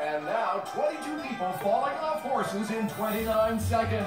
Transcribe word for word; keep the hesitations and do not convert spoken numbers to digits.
And now, twenty-two people falling off horses in twenty-nine seconds.